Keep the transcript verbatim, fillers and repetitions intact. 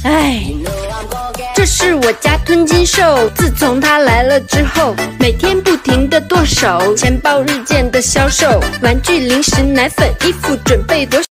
唉，这是我家吞金兽，自从它来了之后，每天不停地剁手，钱包日渐的消瘦，玩具、零食、奶粉、衣服准备多。